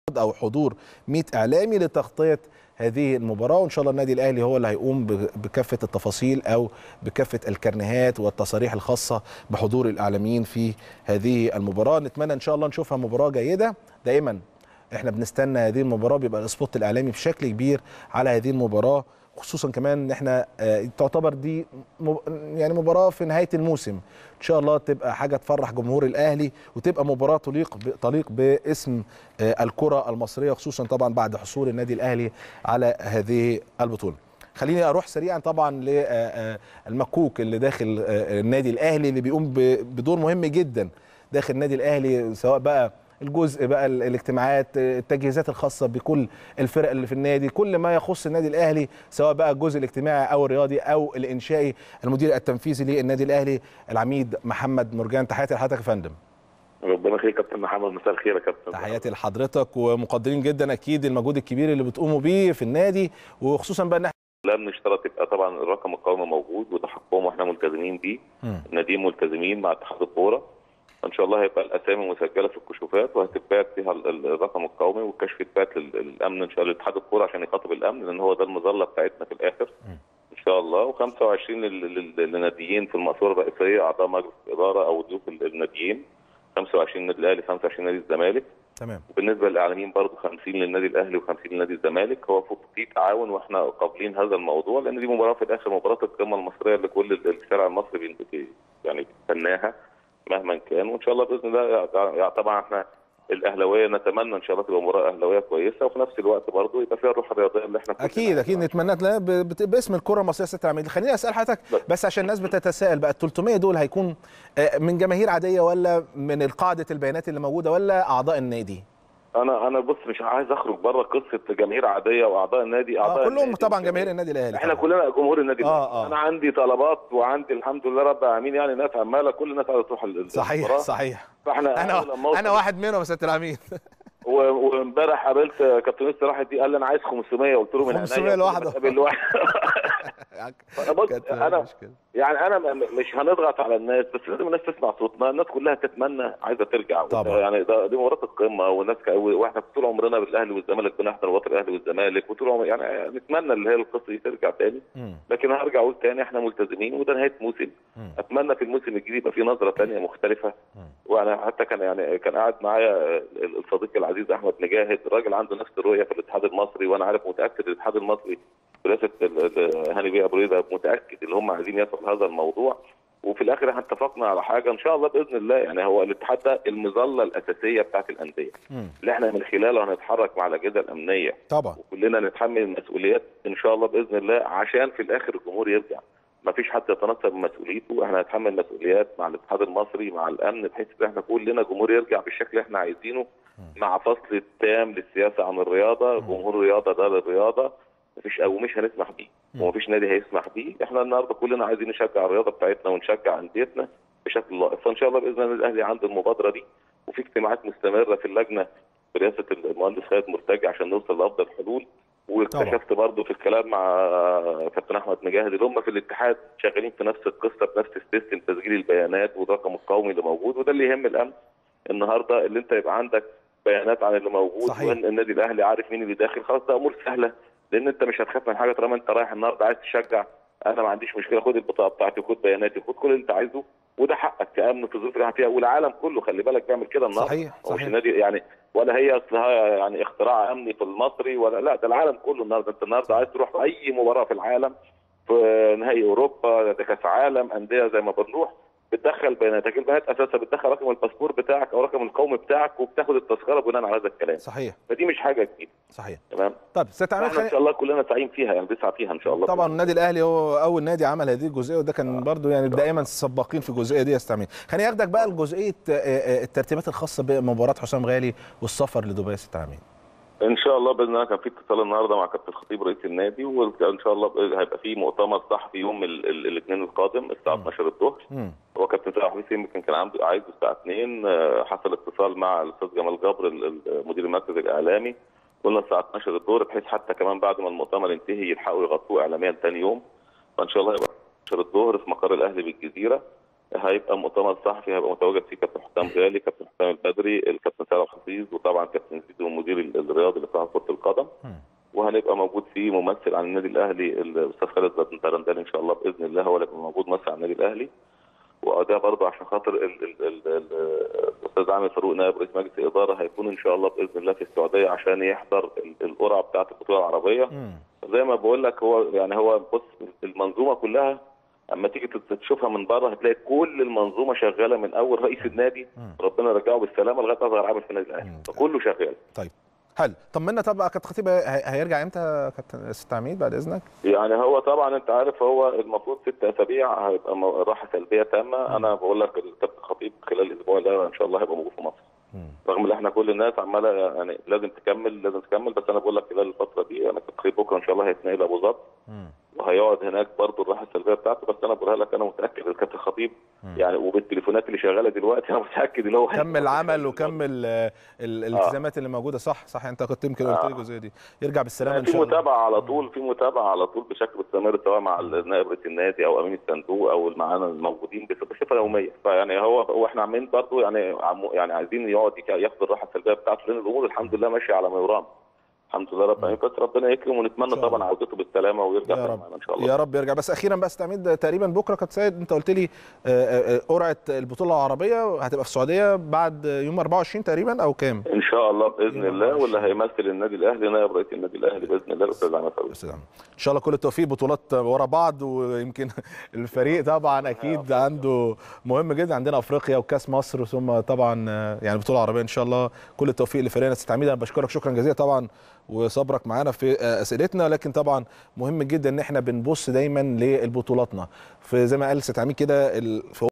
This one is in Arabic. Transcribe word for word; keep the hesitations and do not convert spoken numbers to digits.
او حضور مئة اعلامي لتغطيه هذه المباراه، وان شاء الله النادي الاهلي هو اللي هيقوم بكافه التفاصيل او بكافه الكرنيهات والتصاريح الخاصه بحضور الاعلاميين في هذه المباراه. نتمنى ان شاء الله نشوفها مباراه جيده. دائما احنا بنستنى هذه المباراه، بيبقى الاسبوت الاعلامي بشكل كبير على هذه المباراه، خصوصا كمان ان احنا تعتبر دي يعني مباراه في نهايه الموسم. ان شاء الله تبقى حاجه تفرح جمهور الاهلي، وتبقى مباراه تليق تليق باسم الكره المصريه، خصوصا طبعا بعد حصول النادي الاهلي على هذه البطوله. خليني اروح سريعا طبعا للمكوك اللي داخل النادي الاهلي، اللي بيقوم بدور مهم جدا داخل النادي الاهلي، سواء بقى الجزء بقى الاجتماعات، التجهيزات الخاصه بكل الفرق اللي في النادي، كل ما يخص النادي الاهلي، سواء بقى الجزء الاجتماعي او الرياضي او الانشائي. المدير التنفيذي للنادي الاهلي العميد محمد مرجان، تحياتي لحضرتك يا فندم. ربنا يخليك يا كابتن محمد، مساء الخير يا كابتن. تحياتي لحضرتك، ومقدرين جدا اكيد المجهود الكبير اللي بتقوموا بيه في النادي، وخصوصا بقى ان احنا لم نشترط يبقى طبعا الرقم القومي موجود وده حقهم واحنا ملتزمين بيه. الناديين ملتزمين مع اتحاد الكوره، ان شاء الله هيبقى الاسامي مسجله في الكشوفات وهتتبعت فيها الرقم القومي، والكشف يتبعت للامن ان شاء الله لاتحاد الكوره عشان يخاطب الامن، لان هو ده المظله بتاعتنا في الاخر ان شاء الله. وخمسة وعشرين للناديين في المقصوره الرئيسيه، اعضاء مجلس الاداره او ضيوف الناديين، خمسة وعشرين نادي الاهلي، خمسة وعشرين نادي الزمالك. تمام. وبالنسبه للاعلاميين برضه خمسين للنادي الاهلي وخمسين لنادي الزمالك. هو في تعاون واحنا قابلين هذا الموضوع، لان دي مباراه في الاخر مباراه القمه المصريه اللي كل الشارع المصري يعني بيستناها مهما كان. وان شاء الله باذن الله يعني طبعا احنا الاهلاويه نتمنى ان شاء الله تبقى مباراه اهلاويه كويسه، وفي نفس الوقت برضه يبقى فيها الروح الرياضيه اللي احنا اكيد اكيد نتمنى باسم الكره المصريه. ست عميد، خليني اسال حضرتك بس عشان الناس بتتساءل بقى، ال ثلاثمائة دول هيكون من جماهير عاديه ولا من قاعده البيانات اللي موجوده ولا اعضاء النادي؟ انا انا بص مش عايز اخرج بره قصه جماهير عاديه واعضاء النادي. اعضاء آه كلهم النادي طبعا جماهير النادي الاهلي، احنا كلنا جمهور النادي الاهلي. آه آه. انا عندي طلبات وعندي الحمد لله رب العالمين يعني ناس عماله، كل الناس عايزه تروح المباراه. صحيح صحيح. فاحنا انا انا واحد منهم يا سياده العميد. وامبارح قابلت كابتن لسه راحت دي، قال لي انا عايز خمسمائة، قلت له من عينيا خمسمائة لوحده. انا انا يعني انا مش هنضغط على الناس، بس لازم الناس تسمع صوتنا. الناس كلها تتمنى عايزه ترجع طبعا. يعني ده دي مباراه القمه، والناس ك... واحنا طول عمرنا بالاهلي والزمالك بنحضر مباراه الاهلي والزمالك، وطول عمر يعني نتمنى اللي هي القصه دي ترجع تاني. م. لكن هرجع اقول تاني احنا ملتزمين، وده نهايه موسم. م. اتمنى في الموسم الجديد يبقى في نظره ثانيه مختلفه. م. وانا حتى كان يعني كان قاعد معايا الصديق العزيز احمد مجاهد، الراجل عنده نفس الرؤيه في الاتحاد المصري، وانا عارف متاكد الاتحاد المصري برئاسه هاني بيه ابو ريده متاكد ان هم عايزين يصلوا هذا الموضوع. وفي الاخر احنا اتفقنا على حاجه ان شاء الله باذن الله. يعني هو الاتحاد ده المظله الاساسيه بتاعت الانديه اللي احنا من خلاله هنتحرك مع الاجهزه الامنيه طبعا، وكلنا نتحمل المسؤوليات ان شاء الله باذن الله، عشان في الاخر الجمهور يرجع. ما فيش حد يتنصل من مسؤوليته، احنا هنتحمل مسؤوليات مع الاتحاد المصري مع الامن، بحيث ان احنا كلنا جمهور يرجع بالشكل اللي احنا عايزينه، مع فصل التام للسياسه عن الرياضه. جمهور الرياضه ده للرياضه، مفيش او مش هنسمح بيه، ومفيش نادي هيسمح بيه. احنا النهارده كلنا عايزين نشجع الرياضه بتاعتنا ونشجع انديتنا بشكل لائق. فان شاء الله باذن الله الاهلي عنده المبادره دي، وفي اجتماعات مستمره في اللجنه برئاسه المهندس خالد مرتجي عشان نوصل لافضل حلول. واكتشفت برضه في الكلام مع كابتن احمد مجاهد اللي هم في الاتحاد شغالين في نفس القصه، بنفس السيستم تسجيل البيانات والرقم القومي اللي موجود، وده اللي يهم الامن النهارده، اللي انت يبقى عندك بيانات عن اللي موجود، وان النادي الاهلي عارف مين اللي داخل. خلاص ده امور سهله، لان انت مش هتخاف من حاجه طالما انت رايح النهارده عايز تشجع. انا ما عنديش مشكله، خد البطاقه بتاعتي، خد بياناتي، خد كل اللي انت عايزه، وده حقك كامن في الظروف اللي احنا فيها. والعالم كله خلي بالك بيعمل كده النهارده. صحيح صحيح. مش النادي يعني ولا هي اصلها يعني اختراع امني في المصري ولا لا، ده العالم كله النهارده. انت النهارده عايز تروح في اي مباراه في العالم، في نهائي اوروبا، ده كاس عالم انديه، زي ما بنروح بتدخل بياناتك. البيانات اساسا بتدخل رقم الباسبور بتاعك او رقم القومي بتاعك، وبتاخد التذكره بناء على هذا الكلام. صحيح. فدي مش حاجه جديده. صحيح. تمام. طب سياده عماد، ان شاء الله كلنا سعيين فيها، يعني بنسعى فيها ان شاء الله. طبعا النادي الاهلي هو اول نادي عمل هذه الجزئيه، وده كان آه. برضو يعني دائما سباقين في الجزئيه دي يا استاذ عماد. خليني اخدك بقى لجزئيه الترتيبات الخاصه بمباراه حسام غالي والسفر لدبي يا استاذ عماد. ان شاء الله باذن الله كان في اتصال النهارده مع كابتن الخطيب رئيس النادي، وان شاء الله هيبقى في مؤتمر صحفي يوم الاثنين القادم الساعه اتناشر الظهر. هو كابتن سامح حسين يمكن كان عنده عايزه الساعه اتنين، حصل اتصال مع الاستاذ جمال جبر مدير المركز الاعلامي، قلنا الساعه اتناشر الظهر، بحيث حتى كمان بعد ما المؤتمر ينتهي يلحقوا يغطوه اعلاميا ثاني يوم. فان شاء الله يبقى اتناشر الظهر في مقر الاهلي بالجزيره. هيبقى مؤتمر صحفي هيبقى متواجد فيه كابتن حسام غالي، كابتن حسام البدري، الكابتن سالم حفيظ، وطبعا كابتن زيزو المدير الرياضي لاتحاد كره القدم. وهنبقى موجود فيه ممثل عن النادي الاهلي الاستاذ خالد الدرندلي ان شاء الله باذن الله، هو اللي هيبقى موجود ممثل عن النادي الاهلي. وده برضه عشان خاطر الاستاذ عامر فاروق نائب رئيس مجلس الاداره هيكون ان شاء الله باذن الله في السعوديه عشان يحضر القرعه بتاعه البطوله العربيه. زي ما بقول لك هو يعني هو بص المنظومه كلها اما تيجي تشوفها من بره هتلاقي كل المنظومه شغاله من اول رئيس النادي ربنا يرجعه بالسلامه لغايه اصغر عامل في النادي الاهلي، فكله شغال. طيب حلو، طمنا. طب كابتن خطيب هيرجع امتى يا كابتن ست عميد بعد اذنك؟ يعني هو طبعا انت عارف هو المفروض ست اسابيع هيبقى راحه سلبيه تامه. انا بقول لك الكابتن خطيب خلال الاسبوع ده ان شاء الله هيبقى موجود في مصر. رغم ان احنا كل الناس عماله يعني لازم تكمل لازم تكمل، بس انا بقول لك خلال الفتره دي انا كابتن خطيب بكره ان شاء الله هيتنقل ابو ظبي وهيقعد هناك برضه الراحه السلبيه بتاعته. بس انا بقولها لك انا متاكد الكابتن خطيب يعني وبالتليفونات اللي شغاله دلوقتي انا متاكد ان هو كمل عمل وكمل الالتزامات آه. اللي موجوده. صح صح انت كنت يمكن قلت لي الجزئيه دي. يرجع بالسلامه ان شاء الله. في متابعه على طول في متابعه على طول بشكل مستمر سواء مع نائب رئيس النادي او امين الصندوق او معانا الموجودين بصفه يوميه. فيعني هو هو احنا عاملين برضه يعني يعني عايزين يقعد ياخد الراحه السلبيه بتاعته لان الامور الحمد لله ماشيه على ما يرام. الحمد لله رب العالمين. بس ربنا يكرم ونتمنى طبعا عودته بالسلامه ويرجع يا رب ان شاء الله. يا رب يرجع. بس اخيرا بس تعميد تقريبا بكره كابتن سيد انت قلت لي قرعه البطوله العربيه هتبقى في السعوديه بعد يوم أربعة وعشرين تقريبا او كام؟ ان شاء الله باذن الله. واللي هيمثل النادي الاهلي نائب رئيس النادي الاهلي باذن الله الاستاذ عماد فاروق. ان شاء الله كل التوفيق، بطولات ورا بعض. ويمكن الفريق طبعا اكيد عنده مهم جدا، عندنا افريقيا وكاس مصر ثم طبعا يعني بطوله عربيه ان شاء الله. كل التوفيق لفريقنا. استاذ عميد انا بشكرك شكرا جزيلا طبعا وصبرك معانا في اسئلتنا، لكن طبعا مهم جدا ان احنا بنبص دايما لبطولاتنا. في زي ما قال استاذ عميد كده